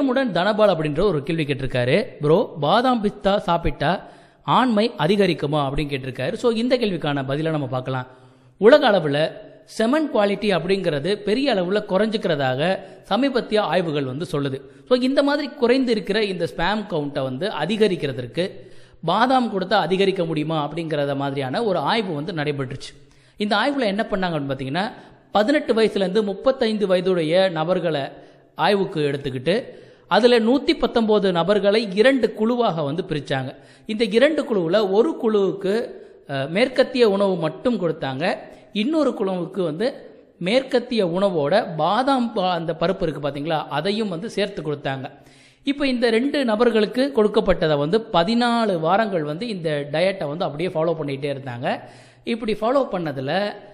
வைரமுடன் தனபால் அப்படின்ற ஒரு கேள்வி கேட்டிருக்காரு. ப்ரோ, பாதாம் பிஸ்தா சாப்பிட்டா ஆண்மை அதிகரிக்குமா அப்படின்னு கேட்டிருக்காரு. ஸோ இந்த கேள்விக்கான பதிலை நம்ம பார்க்கலாம். உலக அளவில் செமன் குவாலிட்டி அப்படிங்கிறது பெரிய அளவில் குறைஞ்சிக்கிறதாக சமீபத்திய ஆய்வுகள் சொல்லுது. ஸோ இந்த மாதிரி குறைந்து இருக்கிற இந்த ஸ்பேம் கவுண்ட்டை அதிகரிக்கிறதுக்கு பாதாம் கொடுத்தா அதிகரிக்க முடியுமா அப்படிங்கிறத மாதிரியான ஒரு ஆய்வு நடைபெற்றுச்சு. இந்த ஆய்வில் என்ன பண்ணாங்க அப்படின்னு பார்த்தீங்கன்னா, 18 வயசுலேருந்து 35 வயதுடைய நபர்களை ஆய்வுக்கு எடுத்துக்கிட்டு அதில் 119 நபர்களை 2 குழுவாக பிரித்தாங்க. இந்த 2 குழுவில் ஒரு குழுவுக்கு மேற்கத்திய உணவு மட்டும் கொடுத்தாங்க. இன்னொரு குழுவுக்கு மேற்கத்திய உணவோட பாதாம் அந்த பருப்பு இருக்குது பார்த்தீங்களா, அதையும் சேர்த்து கொடுத்தாங்க. இப்போ இந்த 2 நபர்களுக்கு கொடுக்கப்பட்டதை 14 வாரங்கள் இந்த டயட்டை அப்படியே ஃபாலோ பண்ணிகிட்டே இருந்தாங்க. இப்படி ஃபாலோ பண்ணதில்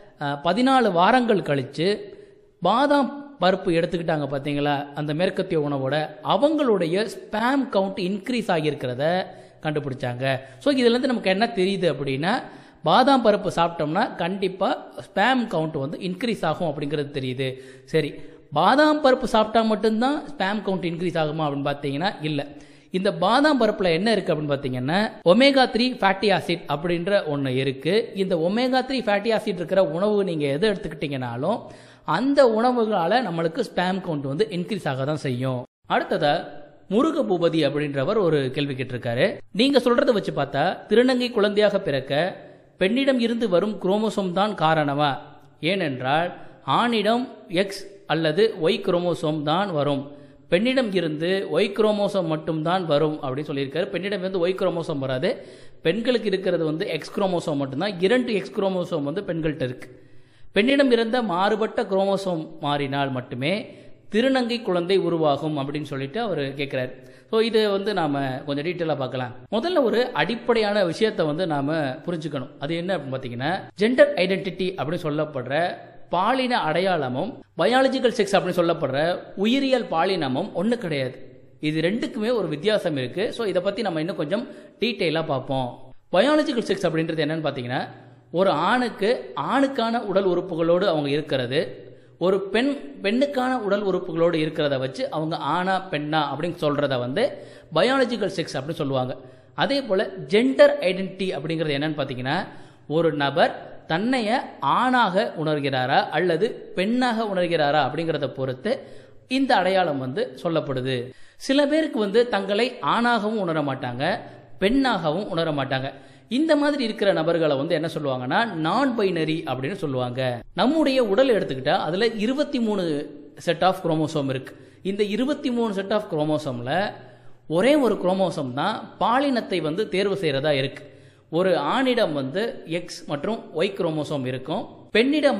14 வாரங்கள் கழித்து பாதாம் பருப்பு எடுத்துக்கிட்டாங்க பார்த்தீங்களா, அந்த மேற்கத்திய உணவோட அவங்களுடைய ஸ்பேம் கவுண்ட் இன்க்ரீஸ் ஆகியிருக்கிறத கண்டுபிடிச்சாங்க. ஸோ இதுலேருந்து நமக்கு என்ன தெரியுது அப்படின்னா, பாதாம் பருப்பு சாப்பிட்டோம்னா கண்டிப்பாக ஸ்பேம் கவுண்ட் இன்க்ரீஸ் ஆகும் அப்படிங்கிறது தெரியுது. சரி, பாதாம் பருப்பு சாப்பிட்டா மட்டும்தான் ஸ்பேம் கவுண்ட் இன்க்ரீஸ் ஆகுமா அப்படின்னு பார்த்தீங்கன்னா இல்லை. இந்த பாதாம் பருப்பில் என்ன இருக்குது அப்படின்னு பார்த்தீங்கன்னா, ஒமேகா 3 ஃபேட்டி ஆசிட் அப்படின்ற ஒன்று இருக்குது. இந்த ஒமேகா 3 ஃபேட்டி ஆசிட் இருக்கிற உணவு நீங்கள் எதை எடுத்துக்கிட்டீங்கனாலும் அந்த உணவுகளால் நம்மளுக்கு ஸ்பேம் கவுண்ட் இன்க்ரீஸ் ஆக தான் செய்யும். அடுத்ததா முருக பூபதி அப்படின்றவர் ஒரு கேள்வி கேட்டிருக்காரு. நீங்கள் சொல்கிறத வச்சு பார்த்தா திருநங்கை குழந்தையாக பிறக்க பெண்ணிடம் இருந்து வரும் குரோமோசோம் தான் காரணமா? ஏனென்றால் ஆணிடம் எக்ஸ் அல்லது ஒய் குரோமோசோம் தான் வரும், பெண்ணிடம் இருந்து ஒய் குரோமோசோம் மட்டும்தான் வரும் அப்படின்னு சொல்லியிருக்காரு. பெண்ணிடம் இருந்து ஒய் குரோமோசோம் வராது, பெண்களுக்கு இருக்கிறது எக்ஸ் குரோமோசோம் மட்டும்தான். 2 எக்ஸ் குரோமோசோம் பெண்கள்கிட்ட இருக்கு. பெண்ணிடம் இருந்த மாறுபட்ட குரோமோசோம் மாறினால் மட்டுமே திருநங்கை குழந்தை உருவாகும் அப்படின்னு சொல்லிட்டு அவர் கேட்குறாரு. ஸோ இது நாம் கொஞ்சம் டீட்டெயிலாக பார்க்கலாம். முதல்ல ஒரு அடிப்படையான விஷயத்தை நாம் புரிஞ்சுக்கணும். அது என்ன அப்படின்னு பார்த்தீங்கன்னா, ஜெண்டர் ஐடென்டிட்டி அப்படின்னு சொல்லப்படுற பாலின அடையாளமும் பயாலஜிக்கல் செக்ஸ் அப்படின்னு சொல்லப்படுற உயிரியல் பாலினமும் ஒன்று கிடையாது. இது ரெண்டுக்குமே ஒரு வித்தியாசம் இருக்குது. ஸோ இதை பற்றி நம்ம இன்னும் கொஞ்சம் டீட்டெயிலாக பார்ப்போம். பயாலஜிக்கல் செக்ஸ் அப்படின்றது என்னன்னு பார்த்தீங்கன்னா, ஒரு ஆணுக்கான உடல் உறுப்புகளோடு அவங்க இருக்கிறது, ஒரு பெண்ணுக்கான உடல் உறுப்புகளோடு இருக்கிறத வச்சு அவங்க ஆணா பெண்ணா அப்படின்னு சொல்கிறத பயாலஜிக்கல் செக்ஸ் அப்படின்னு சொல்லுவாங்க. அதே போல் ஜெண்டர் ஐடென்டிட்டி அப்படிங்கிறது என்னன்னு பார்த்தீங்கன்னா, ஒரு நபர் தன்னைய ஆணாக உணர்கிறாரா அல்லது பெண்ணாக உணர்கிறாரா அப்படிங்கிறத பொறுத்து இந்த அடையாளம் சொல்லப்படுது. சில பேருக்கு தங்களை ஆணாகவும் உணர மாட்டாங்க, பெண்ணாகவும் உணர மாட்டாங்க. இந்த மாதிரி இருக்கிற நபர்களை என்ன சொல்லுவாங்கன்னா நான் பைனரி அப்படின்னு சொல்லுவாங்க. நம்முடைய உடல் எடுத்துக்கிட்டா அதுல 23 செட் ஆஃப் குரோமோசோம் இருக்கு. இந்த 23 செட் ஆஃப் குரோமோசோம்ல ஒரே ஒரு குரோமோசோம் தான் பாலினத்தை தேர்வு செய்யறதா இருக்கு. ஒரு ஆணிடம் எக்ஸ் மற்றும் ஒய் குரோமோசோம் இருக்கும், பெண்ணிடம்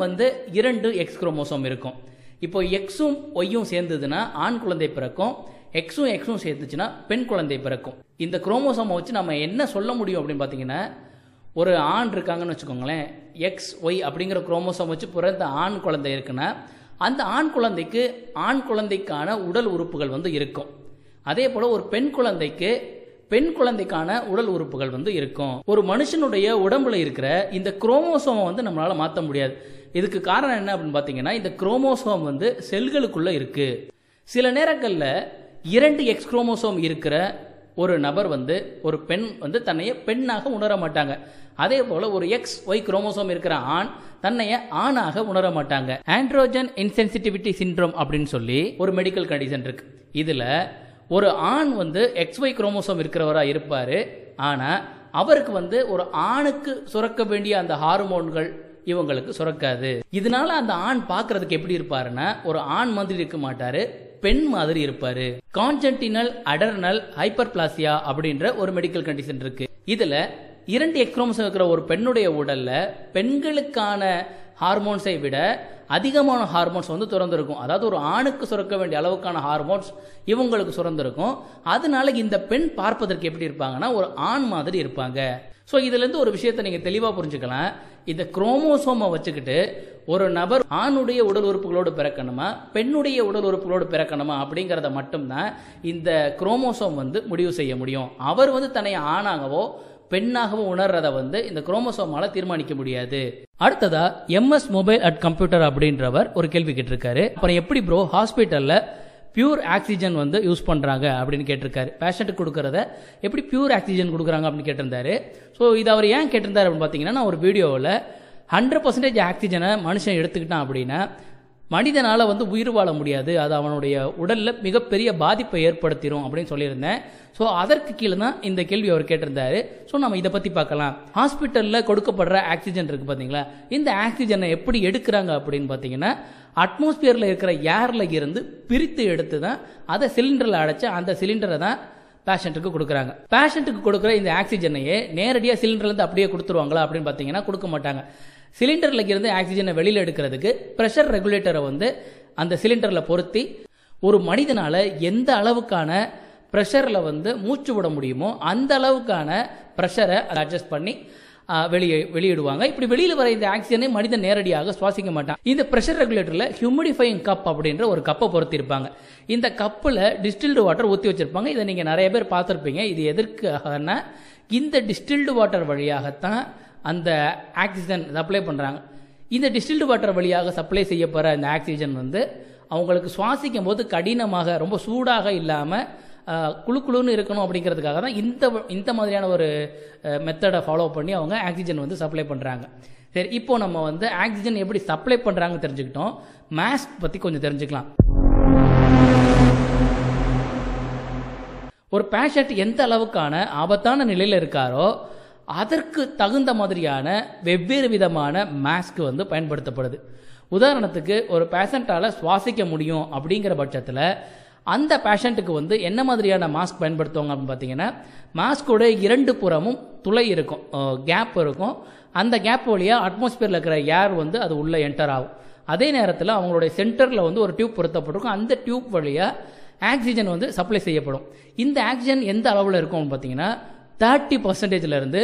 2 எக்ஸ் குரோமோசோம் இருக்கும். இப்போ எக்ஸும் ஒய்யும் சேர்ந்ததுன்னா ஆண் குழந்தை பிறக்கும், எக்ஸும் சேர்த்துச்சுன்னா பெண் குழந்தை பிறக்கும். இந்த குரோமோசோமை வச்சு நம்ம என்ன சொல்ல முடியும் அப்படின்னு பார்த்தீங்கன்னா, ஒரு ஆண் இருக்காங்கன்னு வச்சுக்கோங்களேன், எக்ஸ் ஒய் அப்படிங்கிற குரோமோசோம் வச்சு பிறந்த ஆண் குழந்தை இருக்குன்னா அந்த ஆண் குழந்தைக்கான உடல் உறுப்புகள் இருக்கும். அதே போல ஒரு பெண் குழந்தைக்கான உடல் உறுப்புகள் இருக்கும். ஒரு மனுஷனுடைய உடம்புல இருக்கிற இந்த குரோமோசோமை நம்மளால மாற்ற முடியாது. இதுக்கு காரணம் என்ன அப்படின்னு பார்த்தீங்கன்னா, இந்த குரோமோசோம் செல்களுக்குள்ள இருக்கு. சில நேரங்களில் 2 எக்ஸ் குரோமோசோம் இருக்கிற ஒரு நபர் ஒரு பெண் தன்னைய பெண்ணாக உணர மாட்டாங்க. அதே போல ஒரு எக்ஸ் ஒய் குரோமோசோம் இருக்கிற ஆண் தன்னைய ஆணாக உணர மாட்டாங்க. ஆண்ட்ரோஜன் இன்சென்சிட்டிவிட்டி சிண்ட்ரோம் அப்படின்னு சொல்லி ஒரு மெடிக்கல் கண்டிஷன் இருக்கு. இதுல ஒரு ஆண் எக்ஸ் ஒய் குரோமோசோம் இருக்கிறவரா இருப்பாரு, ஆனா அவருக்கு ஒரு ஆணுக்கு சுரக்க வேண்டிய அந்த ஹார்மோன்கள் இவங்களுக்கு சுரக்காது. இதனால அந்த ஆண் பார்க்கறதுக்கு எப்படி இருப்பாருன்னா ஒரு ஆண் மாதிரி இருக்க மாட்டாரு, பெண் மாதிரி இருப்பாரு. கான்ஜென்டினல் அடர்னல் ஹைப்பர்பிளாசியா அப்படின்ற ஒரு மெடிக்கல் கண்டிஷன் இருக்கு. இதுல 2 எக்ஸ் குரோமோசோம் இருக்கிற ஒரு பெண்ணுடைய உடல்ல பெண்களுக்கான ஹார்மோன்ஸை விட அதிகமான ஹார்மோன்ஸ் திறந்திருக்கும். அதாவது ஒரு ஆணுக்கு சுரக்க வேண்டிய அளவுக்கான ஹார்மோன்ஸ் இவங்களுக்கு சுரந்திருக்கும். அதனால இந்த பெண் பார்ப்பதற்கு எப்படி இருப்பாங்கன்னா ஒரு ஆண் மாதிரி இருப்பாங்க. ஸோ இதுல இருந்து ஒரு விஷயத்தை நீங்க தெளிவா புரிஞ்சுக்கலாம். இந்த குரோமோசோமை வச்சுக்கிட்டு ஒரு நபர் ஆணுடைய உடல் உறுப்புகளோடு பிறக்கணுமா பெண்ணுடைய உடல் உறுப்புகளோடு பிறக்கணுமா அப்படிங்கிறத மட்டும்தான் இந்த குரோமோசோம் முடிவு செய்ய முடியும். அவர் தன்னை ஆணாகவோ பெண்ணாகவும் உணர்றத இந்த குரோமோசோமால தீர்மானிக்க முடியாது. அடுத்ததா MS மொபைல் அட் கம்ப்யூட்டர் அப்படின்றவர் ஒரு கேள்வி கேட்டிருக்காரு. அப்புறம் எப்படி ப்ரோ ஹாஸ்பிட்டல்ல பியூர் ஆக்சிஜன் வந்து யூஸ் பண்ணுறாங்க அப்படின்னு கேட்டிருக்காரு. பேஷண்ட்டுக்கு கொடுக்குறத எப்படி பியூர் ஆக்சிஜன் கொடுக்குறாங்க அப்படின்னு கேட்டிருந்தாரு. ஸோ இது அவர் ஏன் கேட்டிருந்தாரு அப்படின்னு பார்த்தீங்கன்னா, நான் ஒரு வீடியோவில் 100% ஆக்சிஜனை மனுஷன் எடுத்துக்கிட்டான் அப்படின்னா மனிதனால் வந்து உயிர் வாழ முடியாது, அது அவனுடைய உடலில் மிகப்பெரிய பாதிப்பை ஏற்படுத்திடும் அப்படின்னு சொல்லியிருந்தேன். ஸோ அதற்கு கீழே தான் இந்த கேள்வி அவர் கேட்டிருந்தாரு. ஸோ நம்ம இதை பற்றி பார்க்கலாம். ஹாஸ்பிட்டலில் கொடுக்கப்படுற ஆக்சிஜன் இருக்குது பார்த்தீங்களா, இந்த ஆக்சிஜனை எப்படி எடுக்கிறாங்க அப்படின்னு பார்த்தீங்கன்னா, அட்மாஸ்பியரில் இருக்கிற ஏரில் இருந்து பிரித்து எடுத்து தான் அதை சிலிண்டரில் அடைச்சி அந்த சிலிண்டரை தான் பேஷண்ட்டுக்கு கொடுக்குறாங்க. பேஷண்ட்டுக்கு கொடுக்குற இந்த ஆக்சிஜனையே நேரடியாக சிலிண்டர்லேருந்து அப்படியே கொடுத்துருவாங்களா அப்படின்னு பார்த்தீங்கன்னா கொடுக்க மாட்டாங்க. சிலிண்டரில் இருந்து ஆக்சிஜனை வெளியில் எடுக்கிறதுக்கு ப்ரெஷர் ரெகுலேட்டரை வந்து அந்த சிலிண்டரில் பொருத்தி ஒரு மனிதனால் எந்த அளவுக்கான ப்ரெஷரில் வந்து மூச்சு விட முடியுமோ அந்த அளவுக்கான ப்ரெஷரை அட்ஜஸ்ட் பண்ணி வெளியிடுவாங்க. இப்படி வெளியில் வர இந்த ஆக்சிஜனை மனிதன் நேரடியாக சுவாசிக்க மாட்டான். இந்த ப்ரெஷர் ரெகுலேட்டரில் ஹியூமிடிஃபையிங் கப் அப்படின்ற ஒரு கப்பை பொருத்திருப்பாங்க. இந்த கப்பில் டிஸ்டில்டு வாட்டர் ஊற்றி வச்சிருப்பாங்க. இதை நீங்கள் நிறைய பேர் பார்த்துருப்பீங்க. இது எதற்காகனா, இந்த டிஸ்டில்டு வாட்டர் வழியாகத்தான் அந்த ஆக்சிஜன் சப்ளை பண்ணுறாங்க. இந்த டிஸ்டில்டு வாட்டர் வழியாக சப்ளை செய்யப்படுற இந்த ஆக்சிஜன் வந்து அவங்களுக்கு சுவாசிக்கும் போது கடினமாக ரொம்ப சூடாக இல்லாமல் குழுக்குழுன்னு இருக்கணும் அப்படிங்கிறதுக்காக தான் இந்த மாதிரியான ஒரு மெத்தடை ஃபாலோ பண்ணி அவங்க ஆக்சிஜன் வந்து சப்ளை பண்ணுறாங்க. சரி, இப்போ நம்ம வந்து ஆக்சிஜன் எப்படி சப்ளை பண்ணுறாங்கன்னு தெரிஞ்சுக்கிட்டோம். மாஸ்க் பற்றி கொஞ்சம் தெரிஞ்சுக்கலாம். ஒரு பேஷண்ட் எந்த அளவுக்கான ஆபத்தான நிலையில் இருக்காரோ அதற்கு தகுந்த மாதிரியான வெவ்வேறு விதமான மாஸ்க் வந்து பயன்படுத்தப்படுது. உதாரணத்துக்கு ஒரு பேஷண்ட்டால் சுவாசிக்க முடியும் அப்படிங்கிற பட்சத்தில் அந்த பேஷண்ட்டுக்கு வந்து என்ன மாதிரியான மாஸ்க் பயன்படுத்துவாங்க அப்படின்னு பார்த்தீங்கன்னா, மாஸ்கோட 2 புறமும் துளை இருக்கும், கேப் இருக்கும். அந்த கேப் வழியாக அட்மாஸ்பியரில் இருக்கிற ஏர் வந்து அது உள்ளே என்டர் ஆகும். அதே நேரத்தில் அவங்களுடைய சென்டரில் வந்து ஒரு டியூப் பொருத்தப்பட்டிருக்கும். அந்த டியூப் வழியாக ஆக்சிஜன் வந்து சப்ளை செய்யப்படும். இந்த ஆக்சிஜன் எந்த அளவில் இருக்கும் அப்படின்னு பார்த்தீங்கன்னா 30%லேருந்து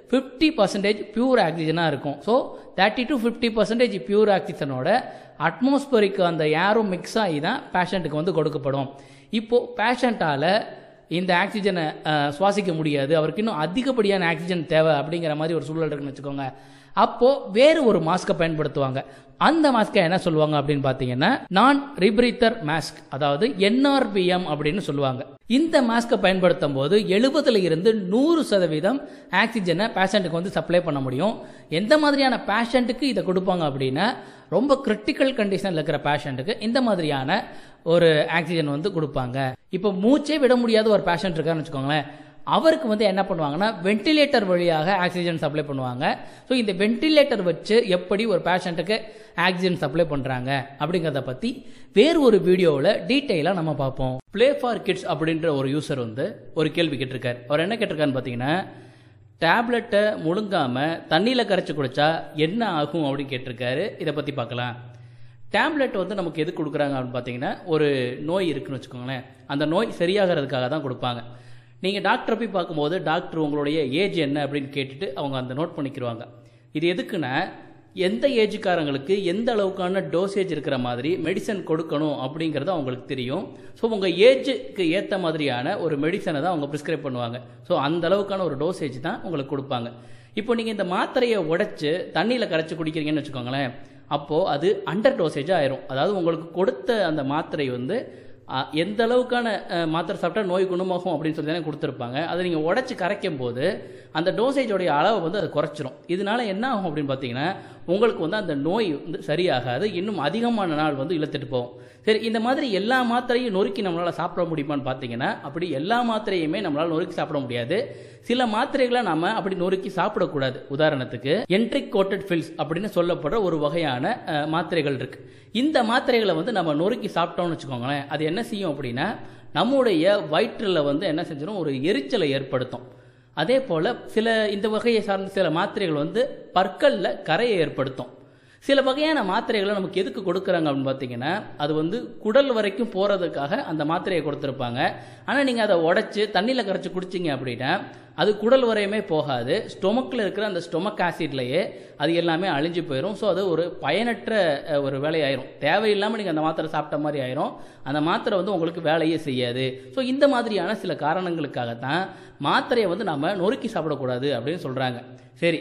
50% பியூர் ஆக்சிஜனாக இருக்கும். ஸோ 30 to 50% பியூர் ஆக்சிஜனோட அட்மாஸ்பியருக்கு அந்த ஏரும் மிக்ஸ் ஆகி தான் பேஷண்ட்டுக்கு வந்து கொடுக்கப்படும். இப்போது பேஷண்ட்டால் இந்த ஆக்சிஜனை சுவாசிக்க முடியாது, அவருக்கு இன்னும் அதிகப்படியான ஆக்சிஜன் தேவை அப்படிங்கிற மாதிரி ஒரு சூழல் இருக்குன்னு வச்சுக்கோங்க. அப்போது வேறு ஒரு மாஸ்கை பயன்படுத்துவாங்க. அந்த மாஸ்கை என்ன சொல்லுவாங்க அப்படின்னு பார்த்தீங்கன்னா, நான் ரிப்ரீத்தர் மாஸ்க், அதாவது NRBM அப்படின்னு சொல்லுவாங்க. இந்த மாஸ்கை பயன்படுத்தும் போது 70% 100% ஆக்சிஜனை பேஷண்ட்டுக்கு வந்து சப்ளை பண்ண முடியும். எந்த மாதிரியான பேஷண்ட்டுக்கு இதை கொடுப்பாங்க அப்படின்னா, ரொம்ப கிரிட்டிக்கல் கண்டிஷனில் இருக்கிற பேஷண்ட்டுக்கு இந்த மாதிரியான ஒரு ஆக்சிஜன் வந்து கொடுப்பாங்க. இப்போ மூச்சே விட முடியாத ஒரு பேஷண்ட் இருக்காருன்னு வச்சுக்கோங்களேன், அவருக்கு வந்து என்ன பண்ணுவாங்கன்னா வென்டிலேட்டர் வழியாக ஆக்சிஜன் சப்ளை பண்ணுவாங்க. ஸோ இந்த வென்டிலேட்டர் வச்சு எப்படி ஒரு பேஷண்ட்டுக்கு ஆக்சிஜன் சப்ளை பண்ணுறாங்க அப்படிங்கிறத பற்றி வேறு ஒரு வீடியோவில் டீட்டெயிலாக நம்ம பார்ப்போம். ப்ளே ஃபார் கிட்ஸ் அப்படின்ற ஒரு யூசர் வந்து ஒரு கேள்வி கேட்டிருக்காரு. அவர் என்ன கேட்டிருக்காருன்னு பார்த்தீங்கன்னா, டேப்லெட்டை முழுங்காமல் தண்ணியில் கரைச்சி குடித்தா என்ன ஆகும் அப்படின்னு கேட்டிருக்காரு. இதை பற்றி பார்க்கலாம். டேப்லெட் வந்து நமக்கு எது கொடுக்குறாங்க அப்படின்னு பார்த்தீங்கன்னா, ஒரு நோய் இருக்குன்னு வச்சுக்கோங்களேன், அந்த நோய் சரியாகிறதுக்காக தான் கொடுப்பாங்க. நீங்கள் டாக்டரை போய் பார்க்கும்போது டாக்டர் உங்களுடைய ஏஜ் என்ன அப்படின்னு கேட்டுட்டு அவங்க அந்த நோட் பண்ணிக்கிடுவாங்க. இது எதுக்குன்னா, எந்த ஏஜுக்காரங்களுக்கு எந்த அளவுக்கான டோசேஜ் இருக்கிற மாதிரி மெடிசன் கொடுக்கணும் அப்படிங்கிறது அவங்களுக்கு தெரியும். ஸோ உங்கள் ஏஜுக்கு ஏற்ற மாதிரியான ஒரு மெடிசனை தான் அவங்க ப்ரிஸ்கிரைப் பண்ணுவாங்க. ஸோ அந்த அளவுக்கான ஒரு டோசேஜ் தான் உங்களுக்கு கொடுப்பாங்க. இப்போ நீங்கள் இந்த மாத்திரையை உடைச்சு தண்ணியில் கரைச்சி குடிக்கிறீங்கன்னு வச்சுக்கோங்களேன், அப்போது அது அண்டர் டோசேஜாக ஆயிரும். அதாவது உங்களுக்கு கொடுத்த அந்த மாத்திரை வந்து எந்த அளவுக்கான மாத்திரை சாப்பிட்டா நோய் குணமாகும் அப்படின்னு சொல்லி தானே கொடுத்துருப்பாங்க. அதை நீங்கள் உடச்சி கரைக்கும் போது அந்த டோசேஜோடைய அளவை வந்து அதை குறைச்சிரும். இதனால என்ன ஆகும் அப்படின்னு பார்த்தீங்கன்னா, உங்களுக்கு வந்து அந்த நோய் வந்து சரியாகாது, இன்னும் அதிகமான நாள் வந்து இழுத்துட்டு போகும். சரி, இந்த மாதிரி எல்லா மாத்திரையும் நொறுக்கி நம்மளால் சாப்பிட முடியுமான்னு பார்த்தீங்கன்னா, அப்படி எல்லா மாத்திரையுமே நம்மளால் நொறுக்கி சாப்பிட முடியாது. சில மாத்திரைகளை நாம அப்படி நொறுக்கி சாப்பிடக்கூடாது. உதாரணத்துக்கு என்ட்ரிக் கோட்டட் ஃபில்ஸ் அப்படின்னு சொல்லப்படுற ஒரு வகையான மாத்திரைகள் இருக்கு. இந்த மாத்திரைகளை வந்து நம்ம நொறுக்கி சாப்பிட்டோம்னு வச்சுக்கோங்களேன், அது என்ன செய்யும் அப்படின்னா நம்முடைய வயிற்றில் வந்து என்ன செஞ்சிடும், ஒரு எரிச்சலை ஏற்படுத்தும். அதே போல் இந்த வகையை சார்ந்த சில மாத்திரைகள் வந்து பற்களில் கரையை ஏற்படுத்தும். சில வகையான மாத்திரைகளை நமக்கு எதுக்கு கொடுக்குறாங்க அப்படின்னு பார்த்தீங்கன்னா, அது வந்து குடல் வரைக்கும் போகிறதுக்காக அந்த மாத்திரையை கொடுத்துருப்பாங்க. ஆனால் நீங்கள் அதை உடைச்சி தண்ணியில் கரைச்சி குடிச்சிங்க அப்படின்னா அது குடல் வரையுமே போகாது. ஸ்டொமக்கில் இருக்கிற அந்த ஸ்டொமக் ஆசிட்லேயே அது எல்லாமே அழிஞ்சு போயிடும். ஸோ அது ஒரு பயனற்ற ஒரு வேலையாயிரும். தேவையில்லாமல் நீங்கள் அந்த மாத்திரை சாப்பிட்ட மாதிரி ஆயிரும். அந்த மாத்திரை வந்து உங்களுக்கு வேலையே செய்யாது. ஸோ இந்த மாதிரியான சில காரணங்களுக்காகத்தான் மாத்திரையை வந்து நம்ம நொறுக்கி சாப்பிடக்கூடாது அப்படின்னு சொல்கிறாங்க. சரி,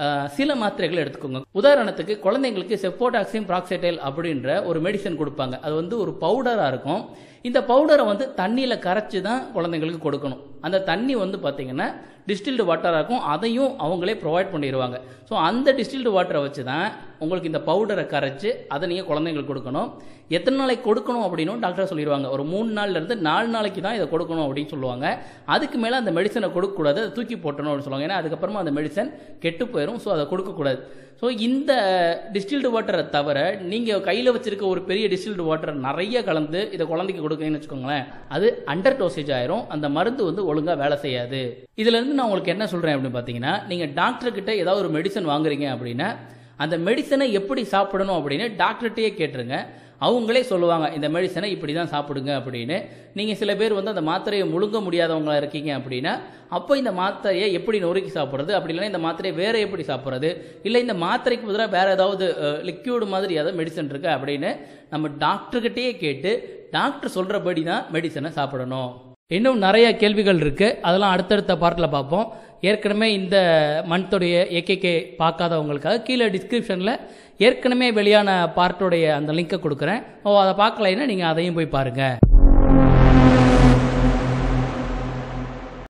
சில மாத்திரைகள் எடுத்துக்கோங்க. உதாரணத்துக்கு குழந்தைங்களுக்கு செஃபோடாக்சின் ப்ராக்சைடைல் அப்படின்ற ஒரு மெடிசன் கொடுப்பாங்க. அது வந்து ஒரு பவுடரா இருக்கும். இந்த பவுடரை வந்து தண்ணியில கரைச்சி தான் குழந்தைங்களுக்கு கொடுக்கணும். அந்த தண்ணி வந்து பார்த்தீங்கன்னா டிஸ்டில்டு வாட்டராக இருக்கும். அதையும் அவங்களே ப்ரொவைட் பண்ணிடுவாங்க. ஸோ அந்த டிஸ்டில்டு வாட்டரை வச்சு தான் உங்களுக்கு இந்த பவுடரை கரைச்சி அதை நீங்கள் குழந்தைங்களுக்கு கொடுக்கணும். எத்தனை நாளைக்கு கொடுக்கணும் அப்படின்னு டாக்டர் சொல்லிடுவாங்க. ஒரு 3 நாள்லேருந்து 4 நாளைக்கு தான் இதை கொடுக்கணும் அப்படின்னு சொல்லுவாங்க. அதுக்கு மேலே அந்த மெடிசனை கொடுக்கக்கூடாது, அதை தூக்கி போட்டணும் அப்படின்னு சொல்லுவாங்க. ஏன்னா அதுக்கப்புறமா அந்த மெடிசன் கெட்டு போயிடும். ஸோ அதை கொடுக்கக்கூடாது. ஸோ இந்த டிஸ்டில்டு வாட்டரை தவிர நீங்கள் கையில் வச்சிருக்க ஒரு பெரிய டிஸ்டில்டு வாட்டரை நிறைய கலந்து இதை குழந்தைக்கு கொடுக்கணும்னு வச்சுக்கோங்களேன், அது அண்டர் டோசேஜ் ஆயிரும். அந்த மருந்து வந்து ஒழுங்காக வேலை செய்யாது. இதுல இருந்து நான் உங்களுக்கு என்ன சொல்றேன் அப்படின்னு பார்த்தீங்கன்னா, நீங்கள் டாக்டர் கிட்ட ஏதாவது ஒரு மெடிசன் வாங்குறீங்க அப்படின்னா அந்த மெடிசனை எப்படி சாப்பிடணும் அப்படின்னு டாக்டர்கிட்டயே கேட்டுருங்க. அவங்களே சொல்லுவாங்க இந்த மெடிசனை இப்படி தான் சாப்பிடுங்க அப்படின்னு. நீங்கள் சில பேர் வந்து அந்த மாத்திரையை முழுங்க முடியாதவங்களா இருக்கீங்க அப்படின்னா அப்போ இந்த மாத்திரையை எப்படி நொறுக்கி சாப்பிட்றது, அப்படி இல்லைன்னா இந்த மாத்திரையை வேற எப்படி சாப்பிட்றது, இல்லை இந்த மாத்திரைக்கு பதிலாக வேற ஏதாவது லிக்யூடு மாதிரி ஏதாவது மெடிசன் இருக்கு அப்படின்னு நம்ம டாக்டர்கிட்டயே கேட்டு டாக்டர் சொல்றபடி தான் மெடிசனை சாப்பிடணும். இன்னும் நிறைய கேள்விகள் இருக்கு, அதெல்லாம் அடுத்தடுத்த பார்ட்டில் பார்ப்போம். ஏற்கனவே இந்த மந்த்துடைய AKK பார்க்காதவங்களுக்காக கீழே டிஸ்கிரிப்ஷனில் ஏற்கனவே வெளியான பார்ட்டோடைய அந்த லிங்கை கொடுக்குறேன். அதை பார்க்கலைன்னா நீங்கள் அதையும் போய் பாருங்கள்.